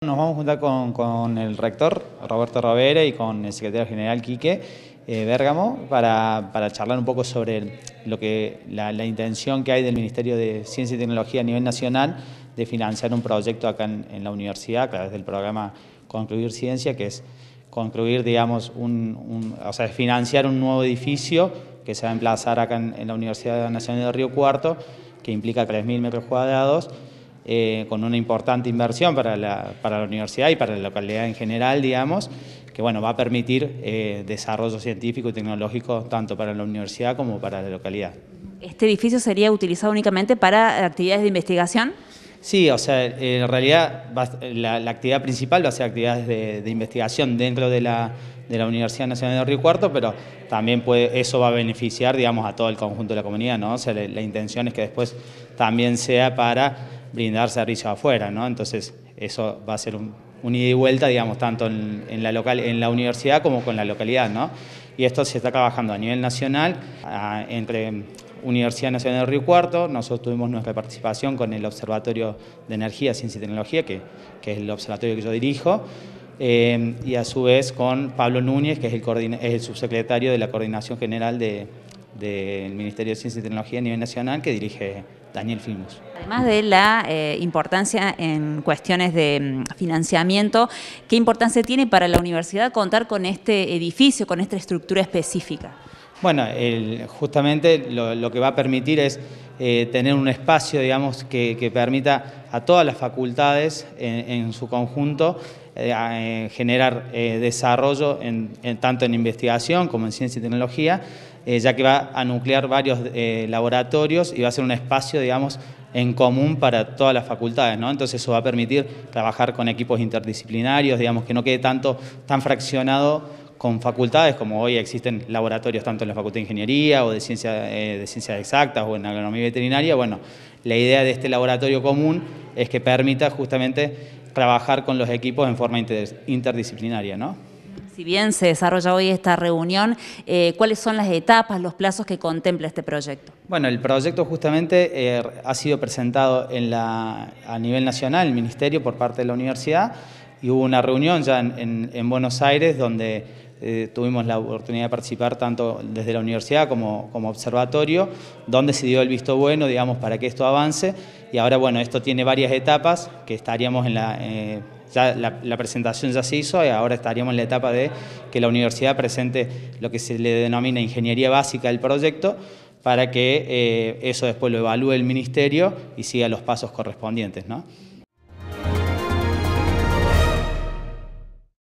Nos vamos a juntar con el rector Roberto Rovera y con el secretario general Quique Bérgamo para charlar un poco sobre la intención que hay del Ministerio de Ciencia y Tecnología a nivel nacional de financiar un proyecto acá en la universidad a través del programa Construir Ciencia, que es construir, digamos, financiar un nuevo edificio que se va a emplazar acá en la Universidad Nacional de Río Cuarto, que implica 3.000 metros cuadrados, con una importante inversión para la universidad y para la localidad en general, digamos, que bueno, va a permitir desarrollo científico y tecnológico tanto para la universidad como para la localidad. ¿Este edificio sería utilizado únicamente para actividades de investigación? Sí, o sea, en realidad la actividad principal va a ser actividades de investigación dentro de la Universidad Nacional de Río Cuarto, pero también eso va a beneficiar, digamos, a todo el conjunto de la comunidad, ¿no? O sea, la intención es que después también sea para brindar servicios afuera, ¿no? Entonces, eso va a ser un ida y vuelta, digamos, tanto en la universidad como con la localidad, ¿no? Y esto se está trabajando a nivel nacional, entre Universidad Nacional de Río Cuarto. Nosotros tuvimos nuestra participación con el Observatorio de Energía, Ciencia y Tecnología, que es el observatorio que yo dirijo, y a su vez con Pablo Núñez, que es el subsecretario de la Coordinación General del Ministerio de Ciencia y Tecnología a nivel nacional, que dirige Daniel Filmus. Además de la importancia en cuestiones de financiamiento, ¿qué importancia tiene para la universidad contar con este edificio, con esta estructura específica? Bueno, justamente lo que va a permitir es tener un espacio, digamos, que permita a todas las facultades en su conjunto generar desarrollo tanto en investigación como en ciencia y tecnología, ya que va a nuclear varios laboratorios y va a ser un espacio, digamos, en común para todas las facultades, ¿no? Entonces eso va a permitir trabajar con equipos interdisciplinarios, digamos, que no quede tan fraccionado con facultades, como hoy existen laboratorios tanto en la Facultad de Ingeniería o de Ciencias Exactas o en Agronomía Veterinaria. Bueno, la idea de este laboratorio común es que permita justamente trabajar con los equipos en forma interdisciplinaria, ¿no? Si bien se desarrolla hoy esta reunión, ¿cuáles son las etapas, los plazos que contempla este proyecto? Bueno, el proyecto justamente ha sido presentado a nivel nacional, el Ministerio, por parte de la universidad, y hubo una reunión ya en Buenos Aires donde tuvimos la oportunidad de participar tanto desde la universidad como observatorio, donde se dio el visto bueno, digamos, para que esto avance. Y ahora, bueno, esto tiene varias etapas que estaríamos ya la presentación ya se hizo y ahora estaríamos en la etapa de que la universidad presente lo que se le denomina ingeniería básica del proyecto, para que eso después lo evalúe el Ministerio y siga los pasos correspondientes, ¿no?